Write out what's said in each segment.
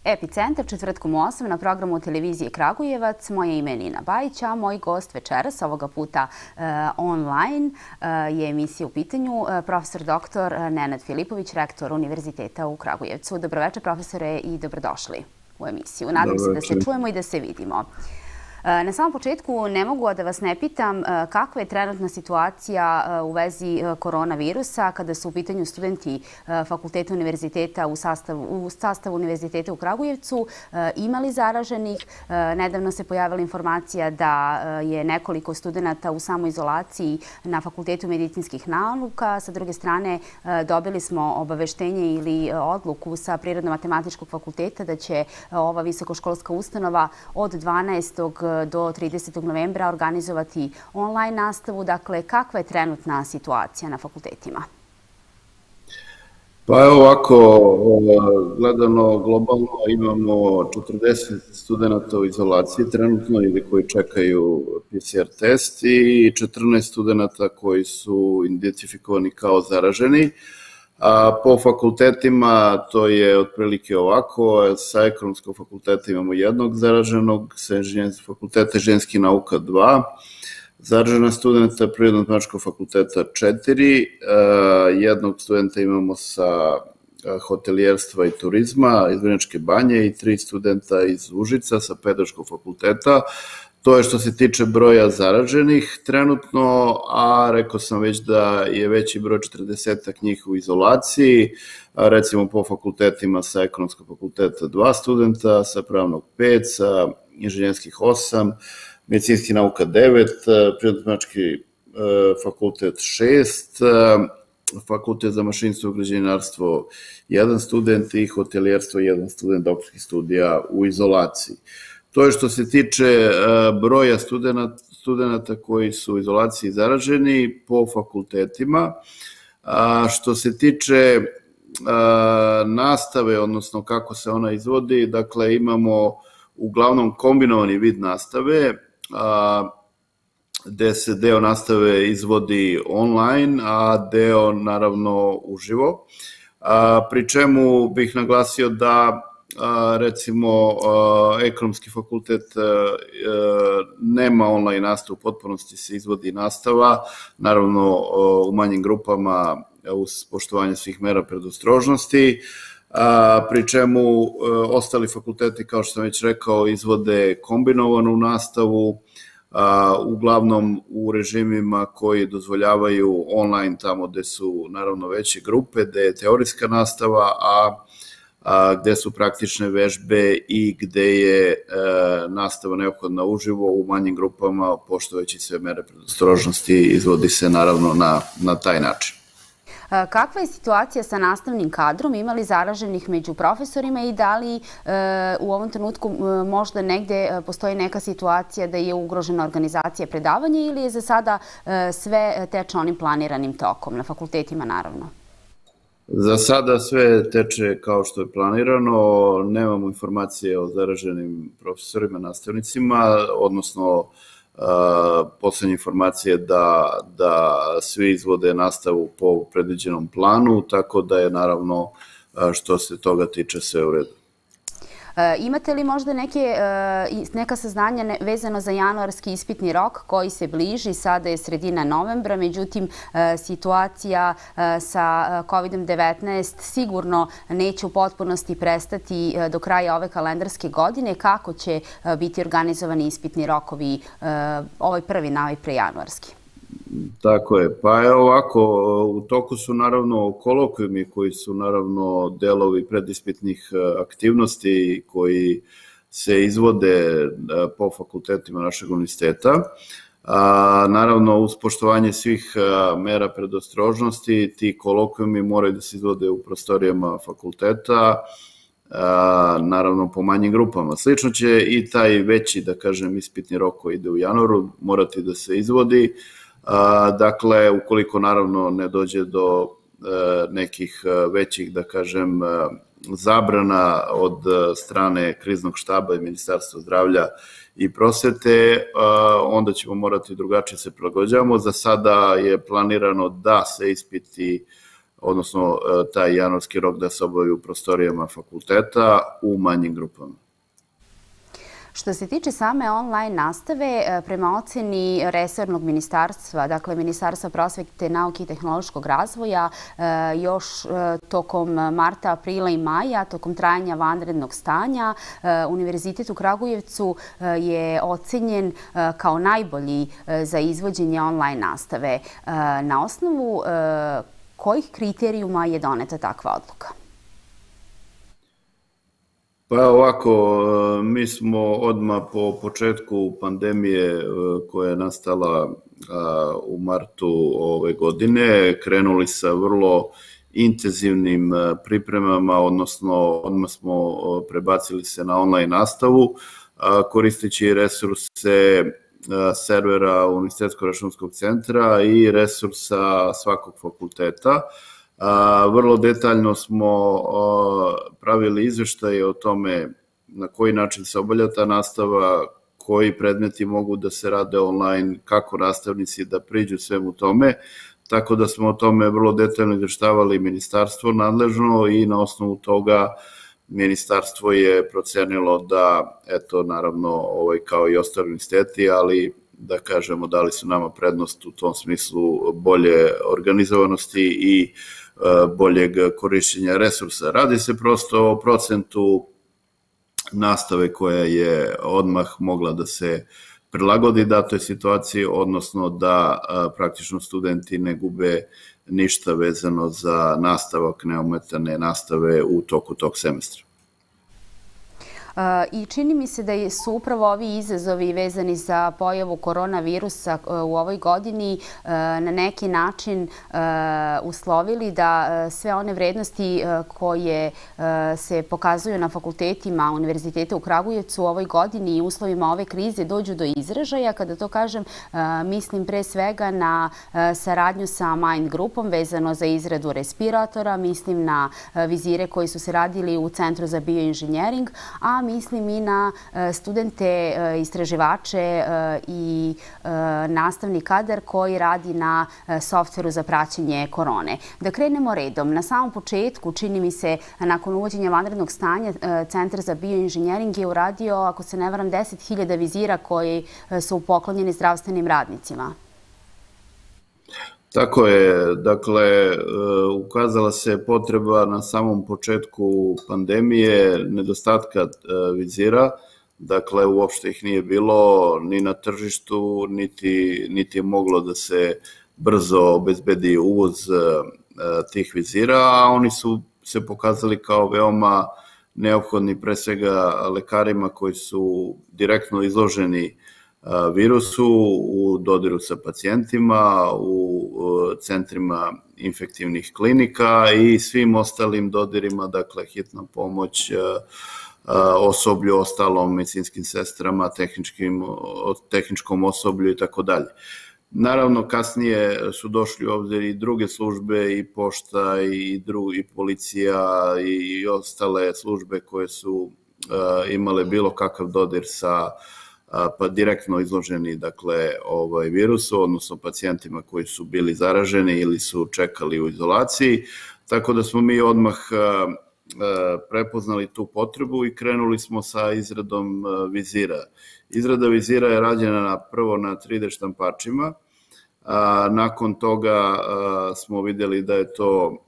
Epicentar četvrtkom u 8 na programu televizije Kragujevac. Moje ime je Nina Bajić, a moj gost večeras, ovoga puta online, je emisija u pitanju profesor dr. Nenad Filipović, rektor Univerziteta u Kragujevcu. Dobroveče, profesore, i dobrodošli u emisiju. Nadam se da se čujemo i da se vidimo. Na samom početku ne mogu da vas ne pitam kakva je trenutna situacija u vezi koronavirusa kada su u pitanju studenti fakulteta univerziteta u sastavu Univerziteta u Kragujevcu. Ima li zaraženih? Nedavno se pojavila informacija da je nekoliko studenta u samoizolaciji na Fakultetu medicinskih nauka. Sa druge strane, dobili smo obaveštenje ili odluku sa Prirodno-matematičkog fakulteta da će ova visokoškolska ustanova od 12. do 30. novembra organizovati online nastavu. Dakle, kakva je trenutna situacija na fakultetima? Pa evo ovako, gledano globalno imamo 40 studenta u izolaciji trenutno ili koji čekaju PCR test i 14 studenta koji su identifikovani kao zaraženi. Po fakultetima to je otprilike ovako, sa ekonomskog fakulteta imamo jednog zaraženog, sa fakulteta ženskih nauka 2, zaražena studenta Prirodno-matematičkog fakulteta 4, jednog studenta imamo sa hotelijerstva i turizma iz Vrnjačke Banje i 3 studenta iz Užica sa Pedagoškog fakulteta. To je što se tiče broja zaraženih trenutno, a rekao sam već da je veći broj 40 njih u izolaciji, recimo po fakultetima sa ekonomskog fakulteta 2 studenta, sa pravnog 5, sa inženjerskih 8, medicinskih nauka 9, prirodno-matematički fakultet 6, fakultet za mašinstvo i građevinarstvo 1 student i hotelijerstvo 1 student doktorskih studija u izolaciji. To je što se tiče broja studenta koji su u izolaciji zaraženi po fakultetima. Što se tiče nastave, odnosno kako se ona izvodi, dakle imamo uglavnom kombinovani vid nastave, gde se deo nastave izvodi online, a deo naravno uživo. Pri čemu bih naglasio da recimo ekonomski fakultet nema online nastavu, u potpunosti se izvodi nastava, naravno u manjim grupama uz poštovanje svih mera predostrožnosti, pri čemu ostali fakulteti, kao što sam već rekao, izvode kombinovanu nastavu, uglavnom u režimima koji dozvoljavaju online tamo gde su naravno veće grupe, gde je teorijska nastava, gde su praktične vežbe i gde je nastava neophodna uživo u manjim grupama, poštovajući sve mere predostrožnosti, izvodi se naravno na taj način. Kakva je situacija sa nastavnim kadrom? Ima li zaraženih među profesorima i da li u ovom trenutku možda negde postoji neka situacija da je ugrožena organizacija predavanja ili je za sada sve teče onim planiranim tokom, na fakultetima naravno? Za sada sve teče kao što je planirano, nemamo informacije o zaraženim profesorima, nastavnicima, odnosno poslednje informacije da svi izvode nastavu po predviđenom planu, tako da je naravno što se toga tiče sve u redu. Imate li možda neka saznanja vezano za januarski ispitni rok koji se bliži? Sada je sredina novembra, međutim situacija sa COVID-19 sigurno neće u potpunosti prestati do kraja ove kalendarske godine. Kako će biti organizovani ispitni rokovi, ovaj prvi januarski? Tako je. Pa evo ovako, u toku su naravno kolokvijumi koji su naravno delovi predispitnih aktivnosti koji se izvode po fakultetima našeg univerziteta. Naravno, uz poštovanje svih mera predostrožnosti, ti kolokvijumi moraju da se izvode u prostorijama fakulteta, naravno po manjim grupama. Slično će i taj veći, da kažem, ispitni rok koji ide u januaru morati da se izvodi. Dakle, ukoliko naravno ne dođe do nekih većih, da kažem, zabrana od strane kriznog štaba i Ministarstva zdravlja i prosvete, onda ćemo morati drugačije se prilagođavamo. Za sada je planirano da se ispiti odnosno taj januarski rok da se obavi u prostorijama fakulteta u manjim grupama. Što se tiče same online nastave, prema oceni resornog ministarstva, dakle Ministarstva prosvete, nauke i tehnološkog razvoja, još tokom marta, aprila i maja, tokom trajanja vanrednog stanja, Univerzitet u Kragujevcu je ocenjen kao najbolji za izvođenje online nastave. Na osnovu kojih kriterijuma je doneta takva odluka? Pa ovako, mi smo odmah po početku pandemije koja je nastala u martu ove godine krenuli sa vrlo intenzivnim pripremama, odnosno odmah smo prebacili se na online nastavu koristeći resurse servera Univerzitetsko-računskog centra i resursa svakog fakulteta. Vrlo detaljno smo pravili izveštaje o tome na koji način se obavlja ta nastava, koji predmeti mogu da se rade online, kako nastavnici da priđu svemu tome, tako da smo o tome vrlo detaljno izveštavali ministarstvo nadležno i na osnovu toga ministarstvo je procenilo da, eto, naravno, kao i ostali universiteti, ali da kažemo, dali su nama prednost u tom smislu bolje organizovanosti i boljeg korišćenja resursa. Radi se prosto o procentu nastave koja je odmah mogla da se prilagodi datoj situaciji, odnosno da praktično studenti ne gube ništa vezano za nastavak neometane nastave u toku tog semestra. I čini mi se da su upravo ovi izazovi vezani za pojavu koronavirusa u ovoj godini na neki način uslovili da sve one vrednosti koje se pokazuju na fakultetima Univerziteta u Kragujevcu u ovoj godini i uslovima ove krize dođu do izražaja. Kada to kažem, mislim pre svega na saradnju sa Mind grupom vezano za izradu respiratora, mislim na vizire koji su se radili u Centru za bioinženjering, a mislim i na studente, istraživače i nastavni kadar koji radi na softveru za praćenje korone. Da krenemo redom. Na samom početku, čini mi se, nakon uvođenja vanrednog stanja, Centar za bioinženjering je uradio, ako se ne varam, 10.000 vizira koji su poklonjeni zdravstvenim radnicima. Tako je, dakle, ukazala se potreba na samom početku pandemije nedostatka vizira, dakle, uopšte ih nije bilo ni na tržištu, niti je moglo da se brzo obezbedi uvoz tih vizira, a oni su se pokazali kao veoma neophodni pre svega lekarima koji su direktno izloženi virusu, u dodiru sa pacijentima, u centrima infektivnih klinika i svim ostalim dodirima, dakle hitna pomoć, osoblju, ostalom medicinskim sestrama, tehničkom osoblju i tako dalje. Naravno, kasnije su došli u obzir i druge službe, i pošta, i policija, i ostale službe koje su imale bilo kakav dodir sa pa direktno izloženi, dakle, virusu, odnosno pacijentima koji su bili zaraženi ili su čekali u izolaciji, tako da smo mi odmah prepoznali tu potrebu i krenuli smo sa izradom vizira. Izrada vizira je rađena prvo na 3D štampačima, nakon toga smo vidjeli da je to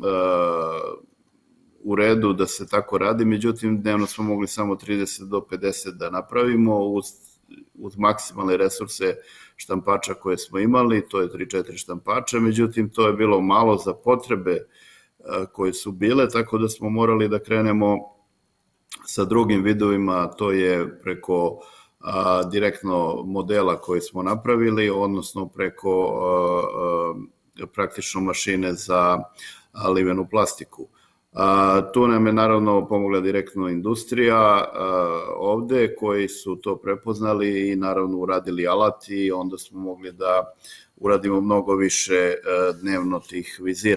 u redu da se tako radi, međutim dnevno smo mogli samo 30 do 50 da napravimo uz maksimalne resurse štampača koje smo imali, to je 3-4 štampača, međutim to je bilo malo za potrebe koje su bile, tako da smo morali da krenemo sa drugim vidovima, to je preko direktno modela koje smo napravili, odnosno preko praktično mašine za livenu plastiku. Tu nam je naravno pomogla direktno industrija ovde koji su to prepoznali i naravno uradili alat i onda smo mogli da uradimo mnogo više dnevno tih vizira.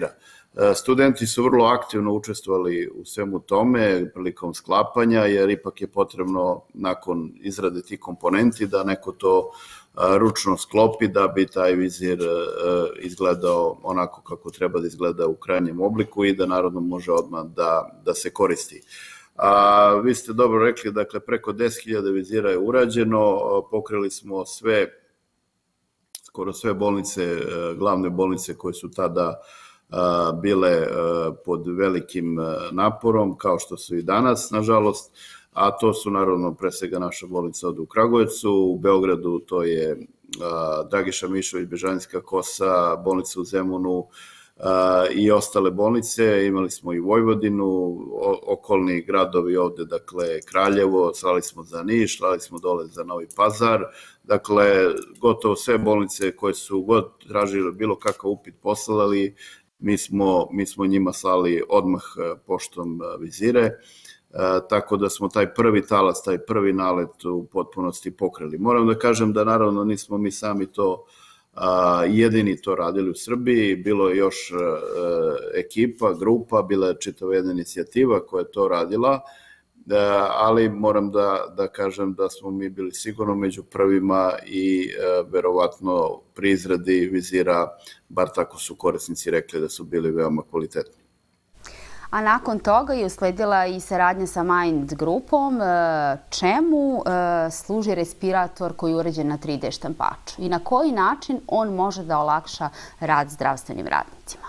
Studenti su vrlo aktivno učestvovali u svemu tome prilikom sklapanja, jer ipak je potrebno nakon izrade tih komponenti da neko to ručno sklopi da bi taj vizir izgledao onako kako treba da izgleda u krajnjem obliku i da naravno može odmah da se koristi. Vi ste dobro rekli, dakle preko 10.000 vizira je urađeno, pokrili smo skoro sve bolnice, glavne bolnice koje su tada bile pod velikim naporom, kao što su i danas, nažalost, a to su naravno pre svega naša bolnica ovde u Kragujevcu, u Beogradu to je Dragiša Mišović, Bežanijska kosa, bolnica u Zemunu i ostale bolnice. Imali smo i Vojvodinu, okolni gradovi ovde, dakle Kraljevo, slali smo za Niš, slali smo dole za Novi Pazar, dakle gotovo sve bolnice koje su god tražili bilo kakav upit poslali, mi smo njima slali odmah poštom vizire, tako da smo taj prvi talas, taj prvi nalet u potpunosti pokrili. Moram da kažem da naravno nismo mi sami to jedini to radili u Srbiji, bilo je još ekipa, grupa, bila je čitava jedna inicijativa koja je to radila, ali moram da kažem da smo mi bili sigurno među prvima i verovatno pri izradi vizira, bar tako su korisnici rekli da su bili veoma kvalitetni. A nakon toga je usledila i saradnja sa Mind grupom. Čemu služi respirator koji je urađen na 3D štampaču i na koji način on može da olakša rad zdravstvenim radnicima?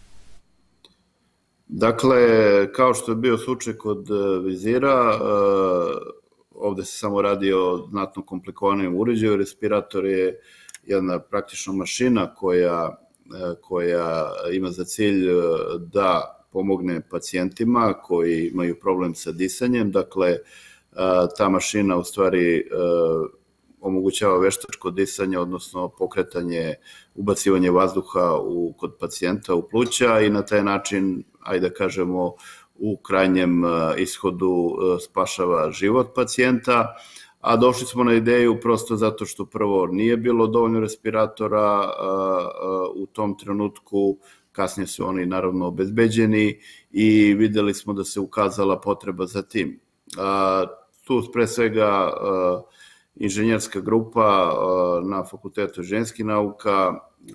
Dakle, kao što je bio slučaj kod vizira, ovde se samo radi o znatno komplikovanim uređaju. Respirator je jedna praktično mašina koja ima za cilj da pomogne pacijentima koji imaju problem sa disanjem. Dakle, ta mašina u stvari omogućava veštačko disanje, odnosno pokretanje, ubacivanje vazduha kod pacijenta u pluća i na taj način, ajde da kažemo, u krajnjem ishodu spašava život pacijenta. A došli smo na ideju prosto zato što prvo nije bilo dovoljno respiratora u tom trenutku, kasnije su oni naravno obezbeđeni i videli smo da se ukazala potreba za tim. Tu pre svega inženjerska grupa na Fakultetu inženjerskih nauka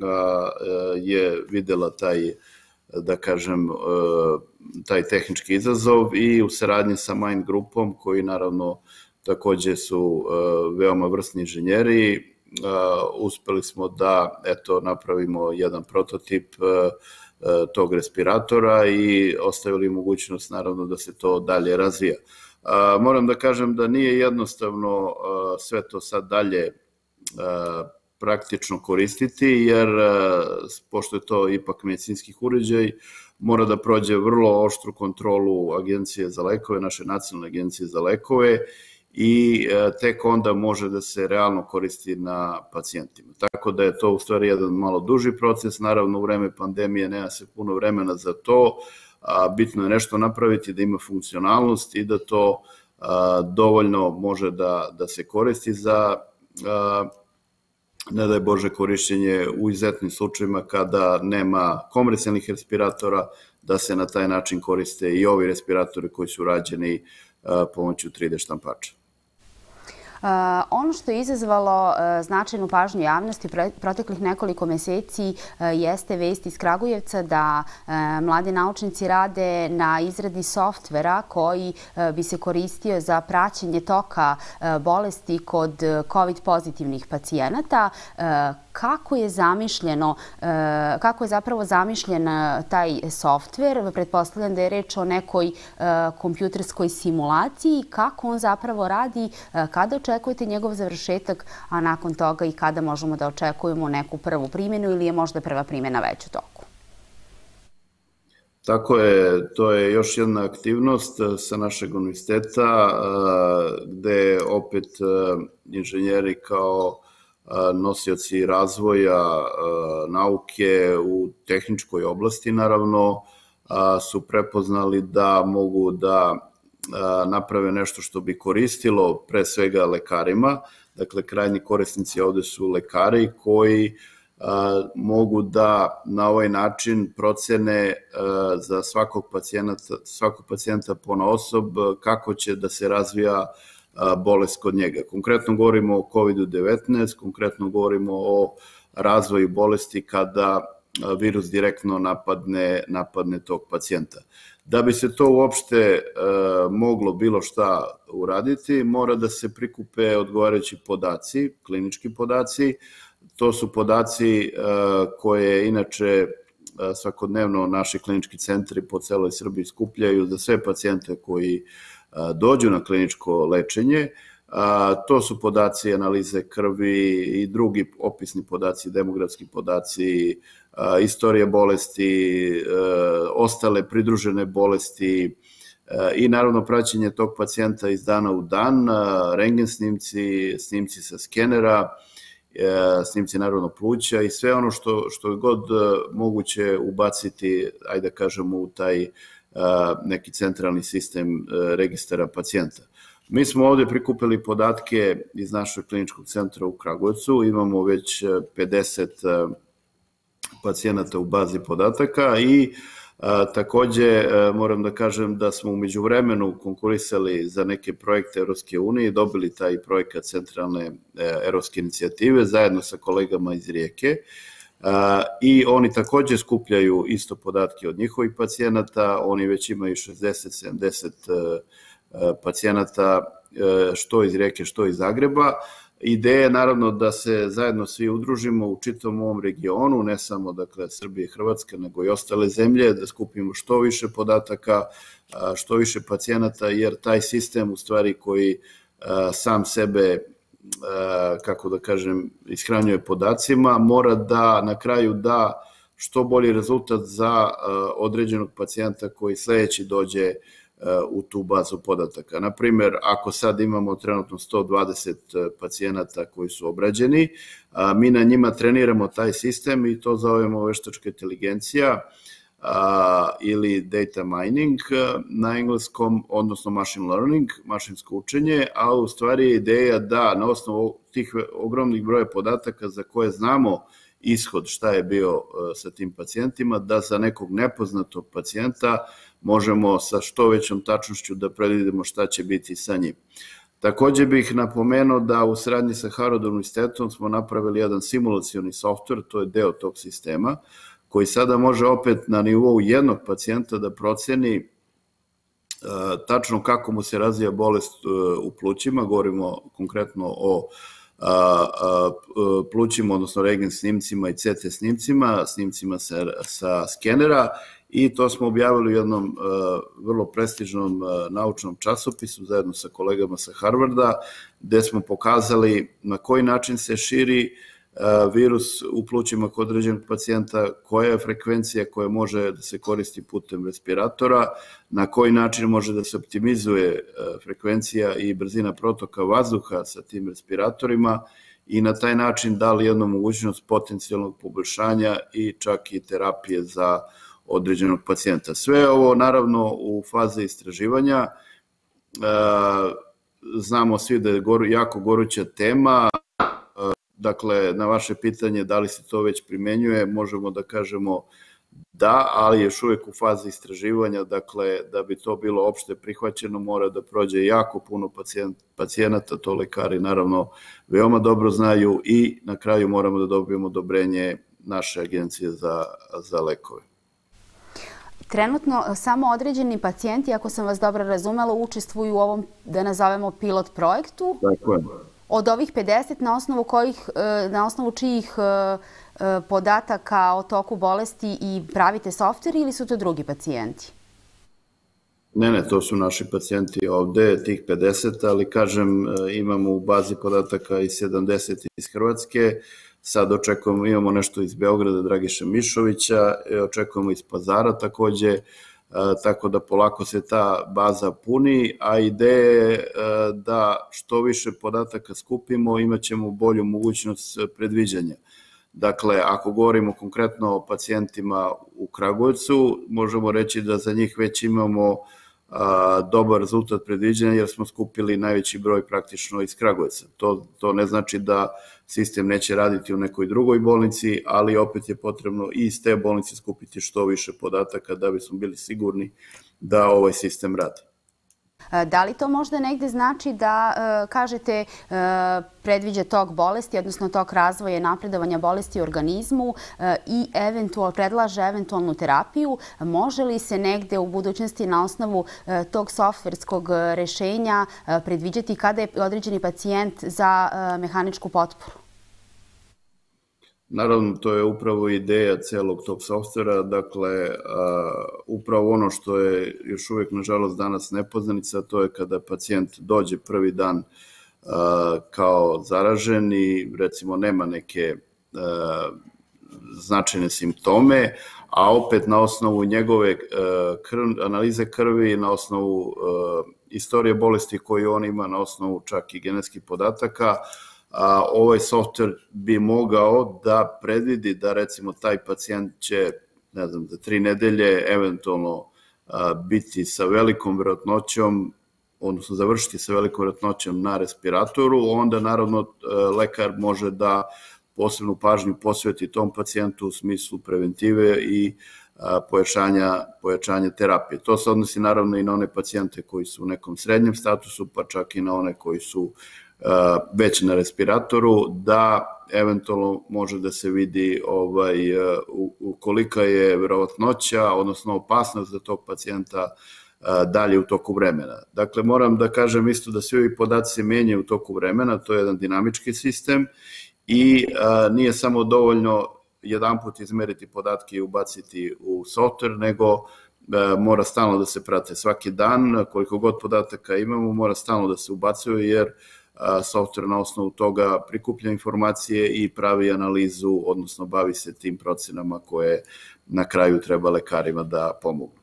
je videla taj, da kažem, taj tehnički izazov i u saradnji sa Mind grupom, koji naravno takođe su veoma vrsni inženjeri, uspeli smo da napravimo jedan prototip tog respiratora i ostavili mogućnost naravno da se to dalje razvija. Moram da kažem da nije jednostavno sve to sad dalje praktično koristiti, jer pošto je to ipak medicinskih uređaj, mora da prođe vrlo oštru kontrolu Agencije za lekove, naše nacionalne agencije za lekove, i tek onda može da se realno koristi na pacijentima. Tako da je to u stvari jedan malo duži proces, naravno u vreme pandemije nema se puno vremena za to, bitno je nešto napraviti da ima funkcionalnost i da to dovoljno može da se koristi za, ne daj Bože, korišćenje u izuzetnim slučajima kada nema komercijalnih respiratora, da se na taj način koriste i ovi respiratori koji su rađeni pomoću 3D štampača. Ono što je izazvalo značajnu pažnju javnosti proteklih nekoliko meseci jeste vest iz Kragujevca da mladi naučnici rade na izradi softvera koji bi se koristio za praćenje toka bolesti kod COVID pozitivnih pacijenata. Kako je zapravo zamišljen taj softver? Pretpostavljam da je reč o nekoj kompjuterskoj simulaciji. Kako on zapravo radi? Kada očekujete njegov završetak, a nakon toga i kada možemo da očekujemo neku prvu primjenu ili je možda prva primjena već u toku? Tako je, to je još jedna aktivnost sa našeg univerziteta gde opet inženjeri kao nosioci razvoja nauke u tehničkoj oblasti naravno su prepoznali da mogu da naprave nešto što bi koristilo pre svega lekarima. Dakle, krajnji korisnici ovde su lekari koji mogu da na ovaj način procene za svakog pacijenta ponaosob kako će da se razvija bolest kod njega. Konkretno govorimo o COVID-19, konkretno govorimo o razvoju bolesti kada virus direktno napadne tog pacijenta. Da bi se to uopšte moglo bilo šta uraditi, mora da se prikupe odgovarajući podaci, klinički podaci. To su podaci koje inače svakodnevno naši klinički centri po celoj Srbiji skupljaju za sve pacijente koji dođu na kliničko lečenje. To su podaci analize krvi i drugi opisni podaci, demografski podaci, istorija bolesti, ostale pridružene bolesti i naravno praćenje tog pacijenta iz dana u dan, rentgen snimci, snimci sa skenera, snimci naravno pluća i sve ono što je god moguće ubaciti, ajde da kažemo, u taj neki centralni sistem registara pacijenta. Mi smo ovde prikupili podatke iz našeg kliničkog centra u Kragujevcu, imamo već 50 pacijenata u bazi podataka i takođe moram da kažem da smo umeđu vremenu konkurisali za neke projekte Evropske unije i dobili taj projekat centralne evropske inicijative zajedno sa kolegama iz Rijeke i oni takođe skupljaju isto podatke od njihovih pacijenata, oni već imaju 60-70 pacijenata što iz Rijeke, što iz Zagreba. Ideja je naravno da se zajedno svi udružimo u čitavom ovom regionu, ne samo dakle Srbije i Hrvatska, nego i ostale zemlje, da skupimo što više podataka, što više pacijenata, jer taj sistem u stvari koji sam sebe, kako da kažem, ishranjuje podacima, mora da na kraju da što bolji rezultat za određenog pacijenta koji sledeći dođe u tu bazu podataka. Naprimer, ako sad imamo trenutno 120 pacijenata koji su obrađeni, mi na njima treniramo taj sistem i to zovemo veštačka inteligencija ili data mining na engleskom, odnosno machine learning, mašinsko učenje, a u stvari je ideja da na osnovu tih ogromnih broja podataka za koje znamo ishod šta je bio sa tim pacijentima, da za nekog nepoznatog pacijenta možemo sa što većom tačnošću da predvidimo šta će biti sa njim. Takođe bih napomenuo da u saradnji sa Harvard univerzitetom smo napravili jedan simulacioni softver, to je deo tog sistema, koji sada može opet na nivou jednog pacijenta da proceni tačno kako mu se razvija bolest u plućima, govorimo konkretno o plućima, odnosno rentgen snimcima i CT snimcima, snimcima sa skenera i to smo objavili u jednom vrlo prestižnom naučnom časopisu zajedno sa kolegama sa Harvarda, gde smo pokazali na koji način se širi virus u plućima kod određenog pacijenta, koja je frekvencija koja može da se koristi putem respiratora, na koji način može da se optimizuje frekvencija i brzina protoka vazduha sa tim respiratorima i na taj način dali jednu mogućnost potencijalnog poboljšanja i čak i terapije za određenog pacijenta. Sve ovo naravno u fazi istraživanja, znamo svi da je jako goruća tema. Dakle, na vaše pitanje da li se to već primenjuje, možemo da kažemo da, ali još uvek u fazi istraživanja, dakle, da bi to bilo opšte prihvaćeno, mora da prođe jako puno pacijenata, to lekari naravno veoma dobro znaju i na kraju moramo da dobijemo odobrenje naše agencije za lekove. Trenutno samo određeni pacijenti, ako sam vas dobro razumela, učestvuju u ovom, da nazovemo, pilot projektu. Tako je. Od ovih 50, na osnovu čijih podataka o toku bolesti i pravite softver ili su to drugi pacijenti? Ne, to su naši pacijenti ovde, tih 50, ali kažem, imamo u bazi podataka i 70 iz Hrvatske, sad očekujemo, imamo nešto iz Beograda, Dragiša Mišovića, očekujemo iz Pazara takođe, tako da polako se ta baza puni, a ideja je da što više podataka skupimo, imat ćemo bolju mogućnost predviđanja. Dakle, ako govorimo konkretno o pacijentima u Kragujevcu, možemo reći da za njih već imamo dobar rezultat predviđanja jer smo skupili najveći broj praktično iz Kragujevca. To ne znači da sistem neće raditi u nekoj drugoj bolnici, ali opet je potrebno i iz te bolnice skupiti što više podataka da bismo bili sigurni da ovaj sistem radi. Da li to možda negde znači da, kažete, predviđa tok bolesti, odnosno tok razvoja i napredovanja bolesti u organizmu i predlaže eventualnu terapiju? Može li se negde u budućnosti na osnovu tog softverskog rešenja predviđati kada je određeni pacijent za mehaničku potporu? Naravno, to je upravo ideja celog tog softvera, dakle, upravo ono što je još uvijek, nažalost, danas nepoznanica, to je kada pacijent dođe prvi dan kao zaražen i, recimo, nema neke značajne simptome, a opet na osnovu njegove analize krvi, na osnovu istorije bolesti koju on ima, na osnovu čak i genetskih podataka, ovaj softver bi mogao da predvidi da recimo taj pacijent će, ne znam, za 3 nedelje eventualno biti sa velikom verovatnoćom, odnosno završiti sa velikom verovatnoćom na respiratoru, onda naravno lekar može da posebnu pažnju posveti tom pacijentu u smislu preventive i pojačanja terapije. To se odnosi naravno i na one pacijente koji su u nekom srednjem statusu, pa čak i na one koji su već na respiratoru, da eventualno može da se vidi kolika je verovatnoća, odnosno opasnost za tog pacijenta dalje u toku vremena. Dakle, moram da kažem isto da svi ovi podaci se menjaju u toku vremena, to je jedan dinamički sistem i nije samo dovoljno jedan put izmeriti podatke i ubaciti u softver, nego mora stalno da se prate svaki dan, koliko god podataka imamo, mora stalno da se ubacuje jer softver na osnovu toga prikuplja informacije i pravi analizu, odnosno bavi se tim procenama koje na kraju treba lekarima da pomognu.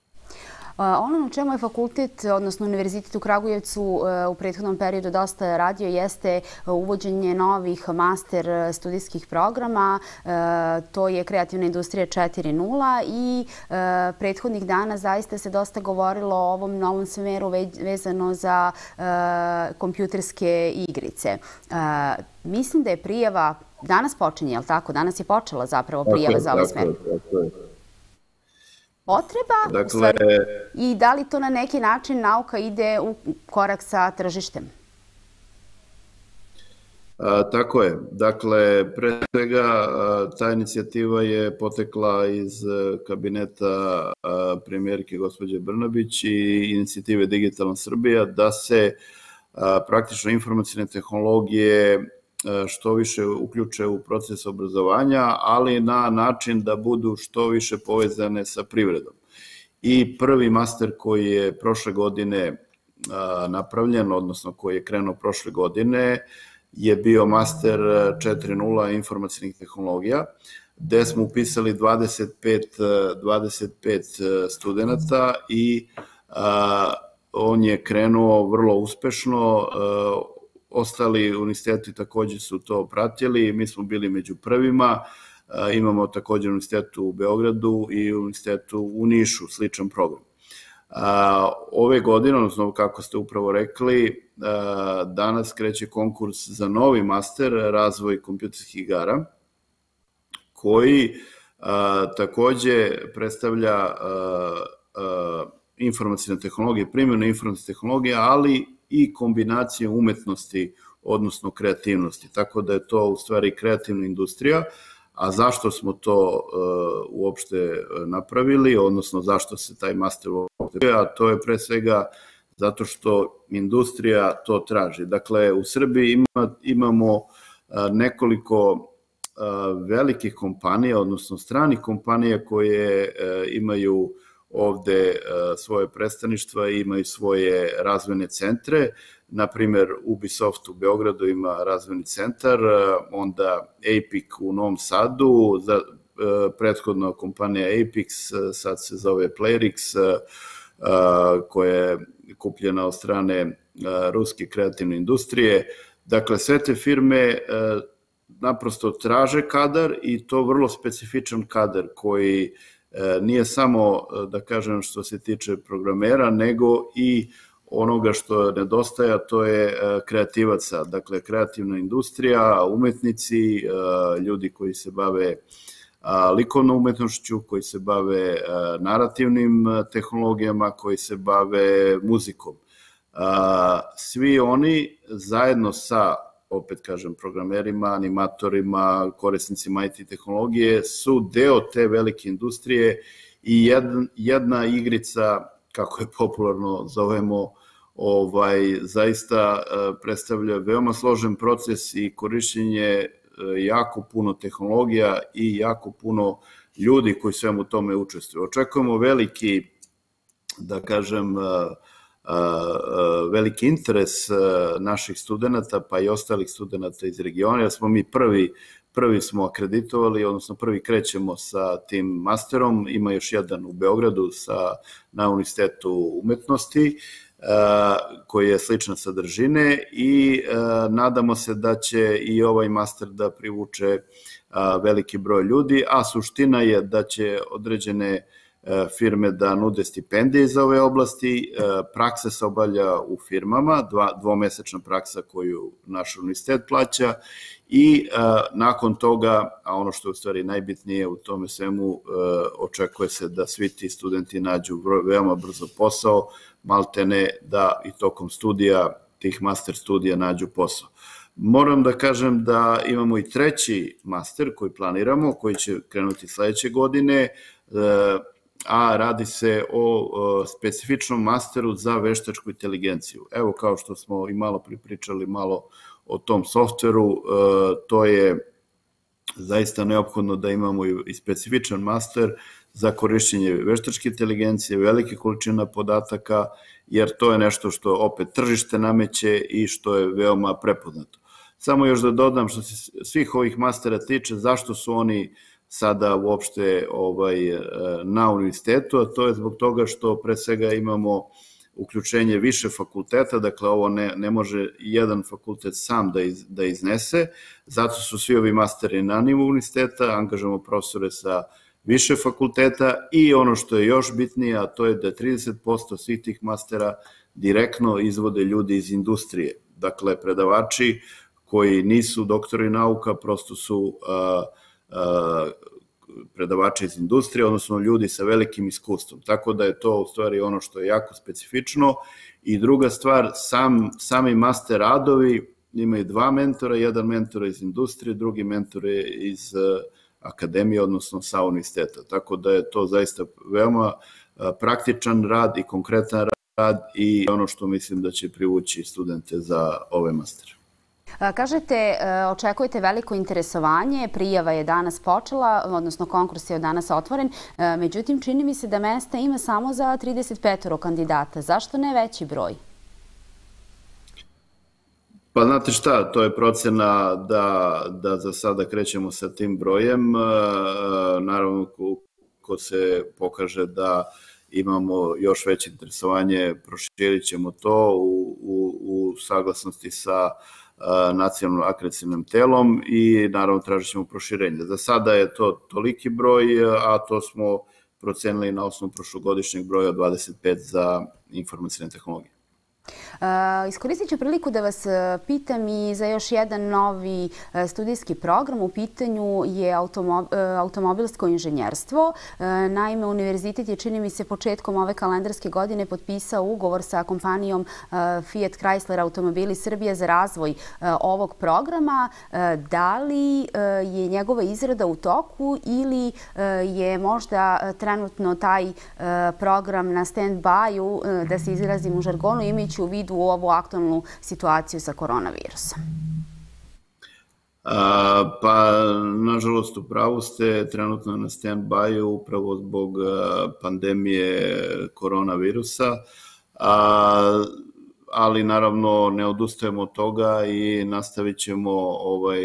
Ono na čemu je fakultet, odnosno univerzitet u Kragujevcu u prethodnom periodu dosta radio jeste uvođenje novih master studijskih programa. To je Kreativna industrija 4.0 i prethodnih dana zaista se dosta govorilo o ovom novom smeru vezano za kompjuterske igrice. Mislim da je prijava, danas počinje, je li tako? Danas je počela zapravo prijava za ovaj smer. Potreba i da li to na neki način nauka ide u korak sa tržištem? Tako je. Dakle, pre svega ta inicijativa je potekla iz kabineta premijerke gospođe Brnabić i inicijative Digitalna Srbija da se praktično informacijne tehnologije što više uključe u proces obrazovanja, ali na način da budu što više povezane sa privredom. I prvi master koji je prošle godine napravljen, odnosno koji je krenuo prošle godine, je bio master 4.0 informacijnih tehnologija, gde smo upisali 25 studenta i on je krenuo vrlo uspešno. Ostali univerziteti takođe su to pratili, mi smo bili među prvima, imamo takođe univerzitet u Beogradu i univerzitetu u Nišu, sličan program. Ove godine, odnosno kako ste upravo rekli, danas kreće konkurs za novi master razvoj kompjuterskih igara, koji takođe predstavlja informacijne tehnologije, primjenu informacijne tehnologije, ali i kombinacije umetnosti, odnosno kreativnosti. Tako da je to u stvari kreativna industrija. A zašto smo to uopšte napravili, odnosno zašto se taj master uopšte, a to je pre svega zato što industrija to traži. Dakle, u Srbiji imamo nekoliko velikih kompanija, odnosno stranih kompanija koje imaju ovde svoje predstavništva i imaju svoje razvojne centre. Naprimer, Ubisoft u Beogradu ima razvojni centar, onda Epic u Novom Sadu, prethodna kompanija Epix, sad se zove Playrix, koja je kupljena od strane ruske kreativne industrije. Dakle, sve te firme naprosto traže kadar i to vrlo specifičan kadar koji nije samo, da kažem, što se tiče programera, nego i onoga što nedostaje, to je kreativaca, dakle kreativna industrija, umetnici, ljudi koji se bave likovnom umetnošću, koji se bave narativnim tehnologijama, koji se bave muzikom. Svi oni zajedno sa, opet kažem, programerima, animatorima, korisnicima IT tehnologije su deo te velike industrije i jedna igrica, kako je popularno zovemo, zaista predstavlja veoma složen proces i korišćenje jako puno tehnologija i jako puno ljudi koji svemu tome učestvuju. Očekujemo veliki, da kažem, veliki interes naših studenta, pa i ostalih studenta iz regiona, jer smo mi prvi smo akreditovali, odnosno prvi krećemo sa tim masterom, ima još jedan u Beogradu na Univerzitetu umetnosti, koji je slične sadržine i nadamo se da će i ovaj master da privuče veliki broj ljudi, a suština je da će određene firme da nude stipendije za ove oblasti, praksa se obavlja u firmama, dvomesečna praksa koju naš univerzitet plaća i nakon toga, a ono što je u stvari najbitnije u tome svemu, očekuje se da svi ti studenti nađu veoma brzo posao, maltene da i tokom studija, tih master studija nađu posao. Moram da kažem da imamo i treći master koji planiramo, koji će krenuti sledeće godine, a radi se o specifičnom masteru za veštačku inteligenciju. Evo, kao što smo i malo pripričali malo o tom softveru, to je zaista neophodno da imamo i specifičan master za korišćenje veštačke inteligencije, velike količina podataka, jer to je nešto što opet tržište nameće i što je veoma prepoznato. Samo još da dodam što se svih ovih mastera tiče, zašto su oni sada uopšte na univerzitetu, a to je zbog toga što pre svega imamo uključenje više fakulteta, dakle ovo ne može jedan fakultet sam da iznese, zato su svi ovi masteri na nivou univerziteta, angažujemo profesore sa više fakulteta i ono što je još bitnije, a to je da 30% svih tih mastera direktno izvode ljudi iz industrije, dakle predavači koji nisu doktori nauka, prosto su predavači iz industrije, odnosno ljudi sa velikim iskustvom. Tako da je to u stvari ono što je jako specifično. I druga stvar, sami master radovi imaju dva mentora, jedan mentor iz industrije, drugi mentor je iz akademije, odnosno sa univerziteta. Tako da je to zaista veoma praktičan rad i konkretan rad i ono što mislim da će privući studente za ove mastere. Kažete, očekujete veliko interesovanje, prijava je danas počela, odnosno konkurs je od danas otvoren, međutim čini mi se da mesta ima samo za 35 kandidata. Zašto ne veći broj? Pa znate šta, to je procena da za sada krećemo sa tim brojem. Naravno, ko se pokaže da imamo još veće interesovanje, proširit ćemo to u saglasnosti sa nacionalnim akreditacionim telom i naravno tražit ćemo proširenje. Za sada je to toliki broj, a to smo procenili na osnovu prošlogodišnjeg broja 25 za informacijne tehnologije. Iskoristit ću priliku da vas pitam i za još jedan novi studijski program. U pitanju je automobilsko inženjerstvo. Naime, univerzitet je, čini mi se, početkom ove kalendarske godine potpisao ugovor sa kompanijom Fiat Chrysler Automobili Srbije za razvoj ovog programa. Da li je njegova izrada u toku ili je možda trenutno taj program na stand-by-u, da se izrazim u žargonu, imajući u vidu ovu aktualnu situaciju sa koronavirusom? Pa, nažalost, u pravu ste, trenutno na stand-by-u upravo zbog pandemije koronavirusa, ali naravno ne odustajemo od toga i nastavit ćemo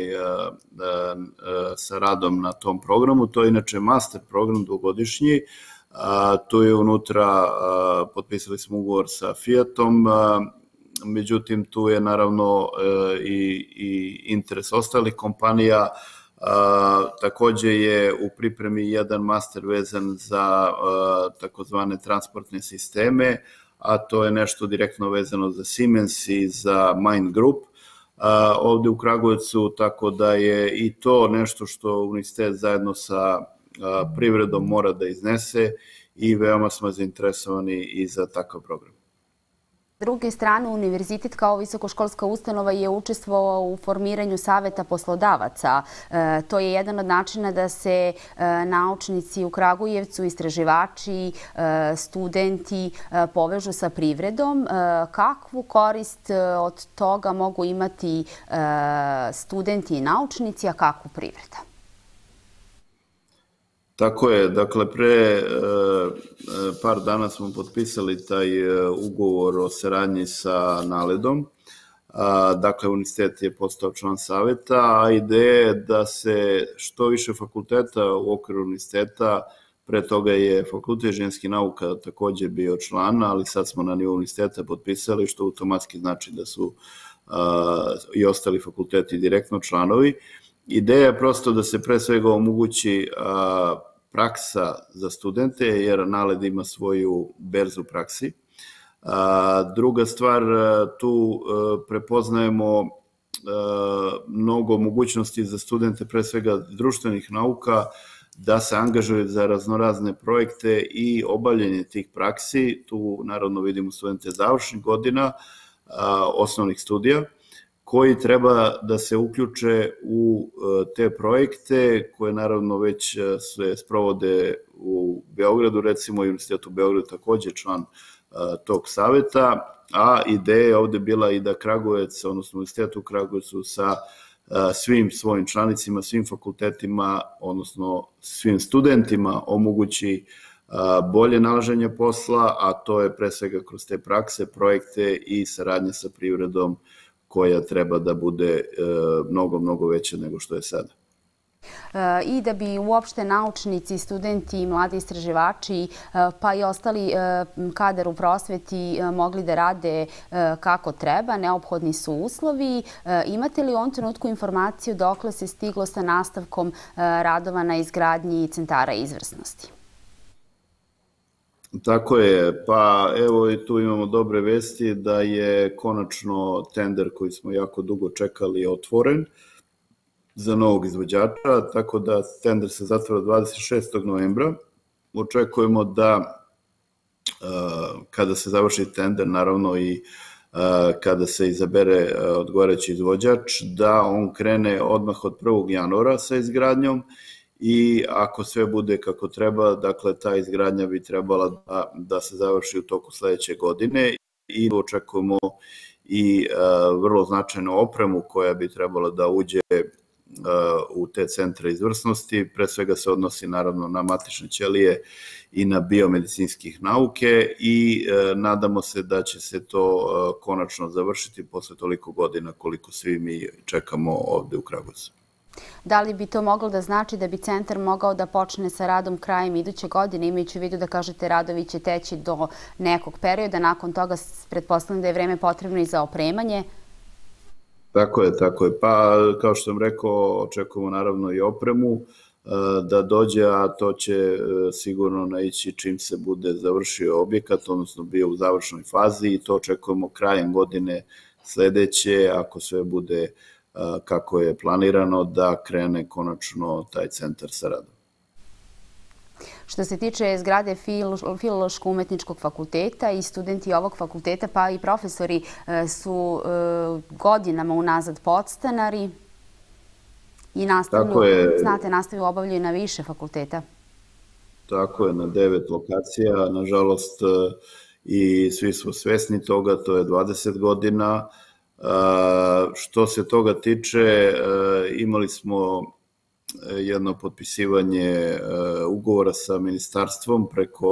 sa radom na tom programu. To je inače master program dvogodišnji. Tu je unutra, potpisali smo ugovor sa Fiatom, međutim tu je naravno i interes ostalih kompanija. Takođe je u pripremi jedan master vezan za takozvane transportne sisteme, a to je nešto direktno vezano za Siemens i za Mind Group ovde u Kragujevcu, tako da je i to nešto što univerzitet zajedno sa privredom mora da iznese i veoma smo zainteresovani i za takav program. S druge strane, univerzitet kao visokoškolska ustanova je učestvovao u formiranju saveta poslodavaca. To je jedan od načina da se naučnici u Kragujevcu, istraživači, studenti povežu sa privredom. Kakvu korist od toga mogu imati studenti i naučnici, a kakvu privreda? Tako je, dakle, pre par dana smo potpisali taj ugovor o saradnji sa NALED-om. Dakle, univerzitet je postao član saveta, a ideja je da se što više fakulteta u okviru univerziteta, pre toga je Fakultet inženjerskih nauka takođe bio član, ali sad smo na nivou univerziteta potpisali, što automatski znači da su i ostali fakulteti direktno članovi. Ideja je prosto da se pre svega omogući praksa za studente, jer NALED ima svoju berzu praksi. Druga stvar, tu prepoznajemo mnogo mogućnosti za studente, pre svega društvenih nauka, da se angažuju za raznorazne projekte i obavljanje tih praksi. Tu naravno vidimo studente završnih godina osnovnih studija, koji treba da se uključe u te projekte koje naravno već se sprovode u Beogradu, recimo i Univerzitet u Beogradu takođe član tog saveta, a ideja je ovde bila i da Kragujevac, odnosno Univerzitet u Kragujevcu sa svim svojim članicima, svim fakultetima, odnosno svim studentima omogući bolje nalaženje posla, a to je pre svega kroz te prakse, projekte i saradnje sa privredom koja treba da bude mnogo veća nego što je sada. I da bi uopšte naučnici, studenti, mladi istraživači, pa i ostali kadar u prosveti mogli da rade kako treba, neophodni su uslovi. Imate li u ovom trenutku informaciju dokle se stiglo sa nastavkom radova na izgradnji centara izvrsnosti? Tako je, pa evo i tu imamo dobre vesti da je konačno tender koji smo jako dugo čekali otvoren za novog izvođača, tako da tender se zatvara 26. novembra. Očekujemo da kada se završi tender, naravno i kada se izabere odgovarajući izvođač, da on krene odmah od 1. januara sa izgradnjom i ako sve bude kako treba, dakle ta izgradnja bi trebala da se završi u toku sledeće godine i očekujemo i vrlo značajnu opremu koja bi trebala da uđe u te centre izvrsnosti. Pre svega se odnosi naravno na matične ćelije i na biomedicinskih nauke i nadamo se da će se to konačno završiti posle toliko godina koliko svi mi čekamo ovde u Kragujevcu. Da li bi to moglo da znači da bi centar mogao da počne sa radom krajem iduće godine, imajući u vidu da kažete radovi će teći do nekog perioda, nakon toga pretpostavljam da je vreme potrebno i za opremanje? Tako je. Pa, kao što sam rekao, očekujemo naravno i opremu da dođe, a to će sigurno naići čim se bude završio objekat, odnosno bio u završnoj fazi i to očekujemo krajem godine sledeće, ako sve bude kako je planirano, da krene konačno taj centar sa radom. Što se tiče zgrade Filološko-umetničkog fakulteta i studenti ovog fakulteta, pa i profesori su godinama unazad podstanari i nastavu obavljaju na više fakulteta. Tako je, na 9 lokacija. Nažalost, i svi smo svesni toga, to je 20 godina. Što se toga tiče, imali smo jedno potpisivanje ugovora sa ministarstvom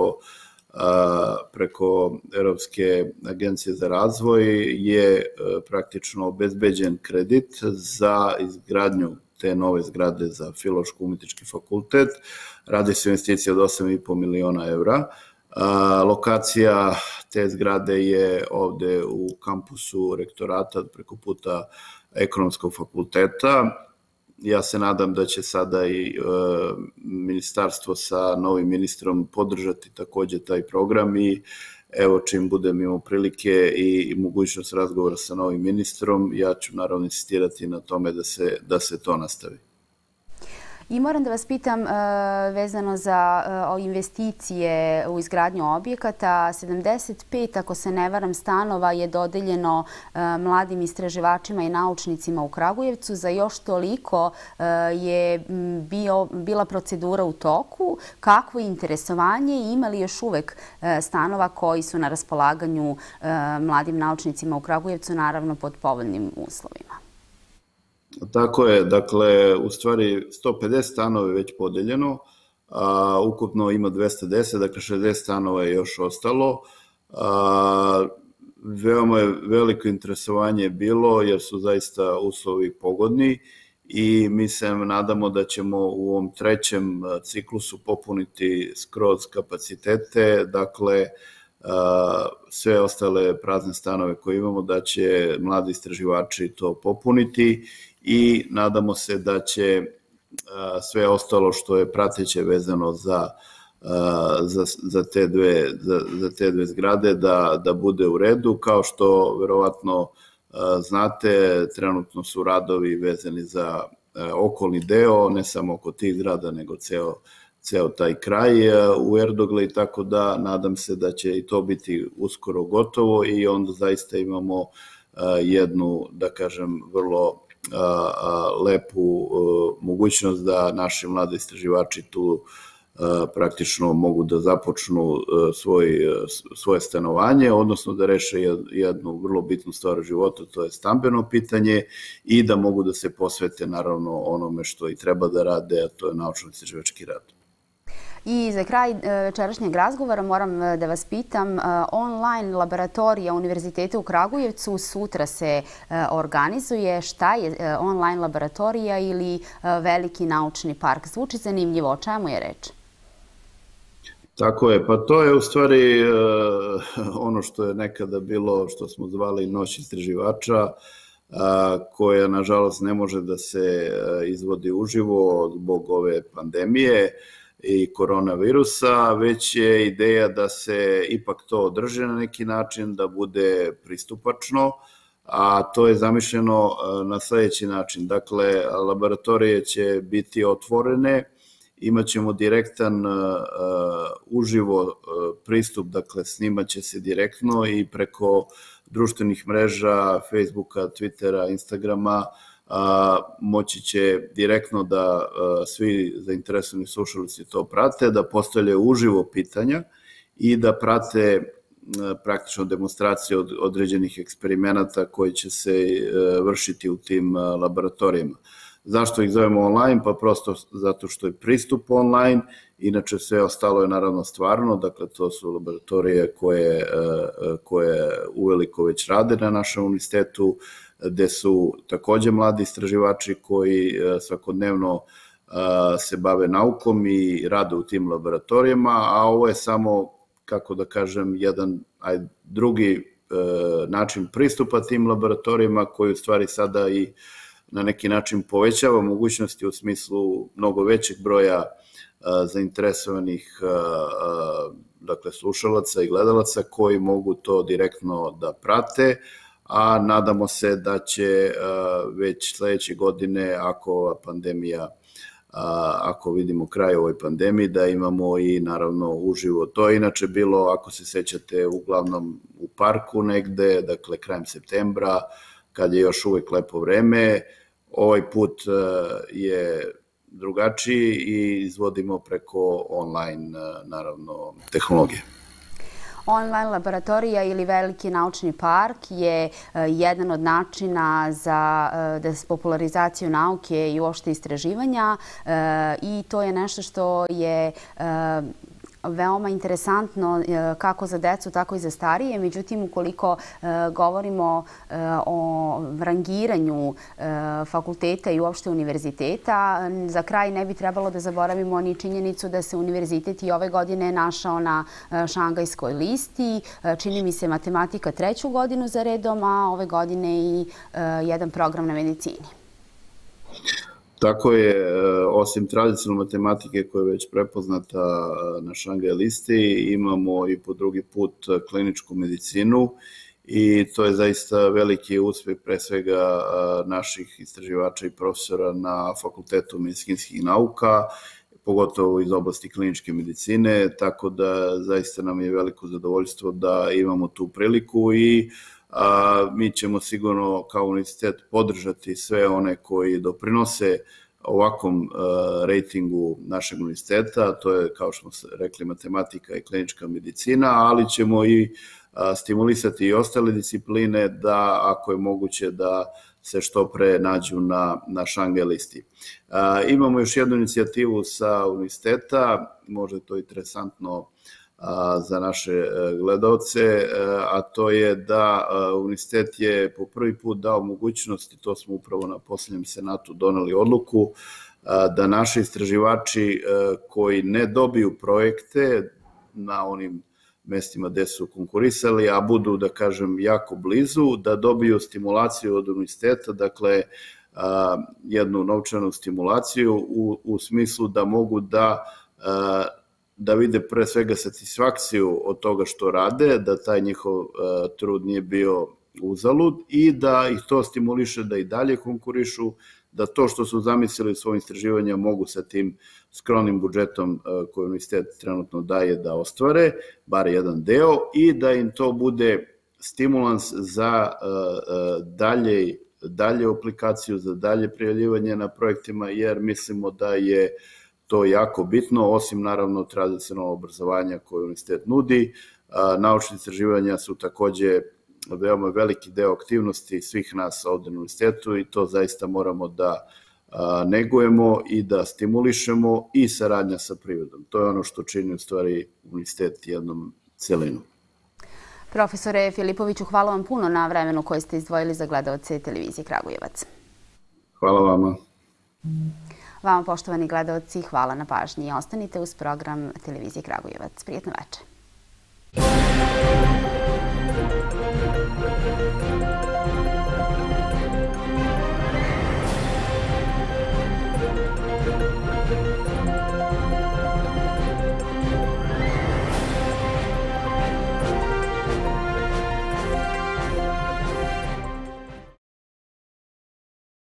preko Evropske agencije za razvoj je praktično obezbeđen kredit za izgradnju te nove zgrade za Filološko-umetnički fakultet. Radi se o investiciji od 8,5 miliona evra. Lokacija te zgrade je ovde u kampusu rektorata preko puta Ekonomskog fakulteta. Ja se nadam da će sada i ministarstvo sa novim ministrom podržati takođe taj program i evo čim budem imao prilike i mogućnost razgovora sa novim ministrom, ja ću naravno insistirati na tome da se to nastavi. I moram da vas pitam vezano za investicije u izgradnju objekata. 75, ako se ne varam, stanova je dodeljeno mladim istraživačima i naučnicima u Kragujevcu. Za još toliko je bila procedura u toku. Kakvo je interesovanje i ima li još uvek stanova koji su na raspolaganju mladim naučnicima u Kragujevcu, naravno pod povoljnim uslovima? Tako je, dakle, u stvari 150 stanova je već podeljeno, ukupno ima 210, dakle 60 stanova je još ostalo. Veoma je veliko interesovanje bilo jer su zaista uslovi pogodni i mi se nadamo da ćemo u ovom trećem ciklusu popuniti skroz kapacitete, dakle sve ostale prazne stanove koje imamo da će mladi istraživači to popuniti i nadamo se da će sve ostalo što je prateće vezano za te dve zgrade da bude u redu. Kao što verovatno znate, trenutno su radovi vezani za okolni deo, ne samo oko tih zgrada, nego ceo taj kraj u Erdogli, tako da nadam se da će i to biti uskoro gotovo i onda zaista imamo jednu, da kažem, vrlo lepu mogućnost da naši mladi istraživači tu praktično mogu da započnu svoje stanovanje, odnosno da reše jednu vrlo bitnu stvar u životu, to je stambeno pitanje i da mogu da se posvete naravno onome što i treba da rade, a to je naučno-istraživački rad. I za kraj večerašnjeg razgovora moram da vas pitam, online laboratorija Univerziteta u Kragujevcu sutra se organizuje. Šta je online laboratorija ili veliki naučni park? Zvuči zanimljivo, o čemu je reč? Tako je, pa to je u stvari ono što je nekada bilo, što smo zvali Noć istraživača, koja nažalost ne može da se izvodi uživo zbog ove pandemije i koronavirusa, već je ideja da se ipak to održi na neki način, da bude pristupačno, a to je zamišljeno na sledeći način. Dakle, laboratorije će biti otvorene, imaćemo direktan uživo pristup, dakle snimat će se direktno i preko društvenih mreža, Facebooka, Twittera, Instagrama, moći će direktno da svi zainteresovani slušalci to prate, da postavljaju uživo pitanja i da prate praktično demonstracije od određenih eksperimenata koji će se vršiti u tim laboratorijama. Zašto ih zovemo online? Pa prosto zato što je pristup online, inače sve ostalo je naravno stvarno, dakle to su laboratorije koje uveliko već rade na našem univerzitetu, gde su takođe mladi istraživači koji svakodnevno se bave naukom i rade u tim laboratorijama, a ovo je samo, kako da kažem, jedan drugi način pristupa tim laboratorijama koji u stvari sada i na neki način povećava mogućnosti u smislu mnogo većeg broja zainteresovanih dakle, slušalaca i gledalaca koji mogu to direktno da prate, a nadamo se da će već sledeće godine, ako vidimo kraj ovoj pandemiji, da imamo i naravno uživo. To je inače bilo, ako se sećate, uglavnom u parku negde, dakle krajem septembra, kad je još uvek lepo vreme. Ovaj put je drugačiji i izvodimo preko online, naravno, tehnologije. Online laboratorija ili veliki naučni park je jedan od načina za popularizaciju nauke i uopšte istraživanja i to je nešto što je veoma interesantno kako za decu, tako i za starije. Međutim, ukoliko govorimo o rangiranju fakulteta i uopšte univerziteta, za kraj ne bi trebalo da zaboravimo ni činjenicu da se univerzitet i ove godine našao na šangajskoj listi. Čini mi se matematika 3. godinu za redom, a ove godine i jedan program na medicini. Tako je, osim tradicionalne matematike koja je već prepoznata na Šangaj listi, imamo i po drugi put kliničku medicinu i to je zaista veliki uspeh pre svega naših istraživača i profesora na Fakultetu medicinskih nauka, pogotovo iz oblasti kliničke medicine, tako da zaista nam je veliko zadovoljstvo da imamo tu priliku i mi ćemo sigurno kao univerzitet podržati sve one koji doprinose ovakvom rejtingu našeg univerziteta, to je, kao što smo rekli, matematika i klinička medicina, ali ćemo i stimulisati i ostale discipline da, ako je moguće, da se što pre nađu na Šangaj listi. Imamo još jednu inicijativu sa univerziteta, možda je to interesantno za naše gledalce, a to je da univerzitet je po prvi put dao mogućnost, i to smo upravo na poslednjem senatu doneli odluku, da naši istraživači koji ne dobiju projekte na onim mestima gde su konkurisali, a budu, da kažem, jako blizu, da dobiju stimulaciju od univerziteta, dakle, jednu novčanu stimulaciju u smislu da mogu da vide pre svega satisfakciju od toga što rade, da taj njihov trud nije bio uzalud i da ih to stimuliše da i dalje konkurišu, da to što su zamislili u svojim istraživanja mogu sa tim skromnim budžetom koji univerzitet trenutno daje da ostvare, bar jedan deo, i da im to bude stimulans za dalje aplikaciju, za dalje prijavljivanje na projektima, jer mislimo da je to jako bitno, osim naravno tradicionalnog obrazovanja koje univerzitet nudi. Naučne istraživanja su takođe veoma veliki deo aktivnosti svih nas ovde na univerzitetu i to zaista moramo da negujemo i da stimulišemo i saradnja sa privredom. To je ono što čini u stvari univerzitet jednom celinu. Profesore Filipoviću, hvala vam puno na vremenu koje ste izdvojili za gledaoce televizije Kragujevac. Hvala vama. Vama, poštovani gledaoci, hvala na pažnji. Ostanite uz program televizije Kragujevac. Prijetno večer.